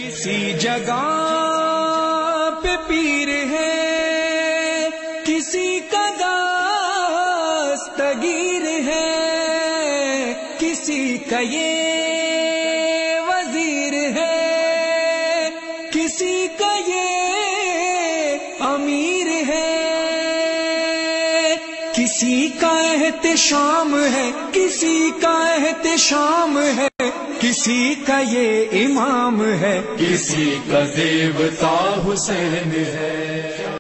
किसी जगह पे पीर है, किसी का दस्तगीर है, किसी का ये वजीर है, किसी का ये अमीर है, किसी का एहतिशाम है, किसी का एहतिशाम है, किसी का ये इमाम है, किसी का देवता हुसैन है।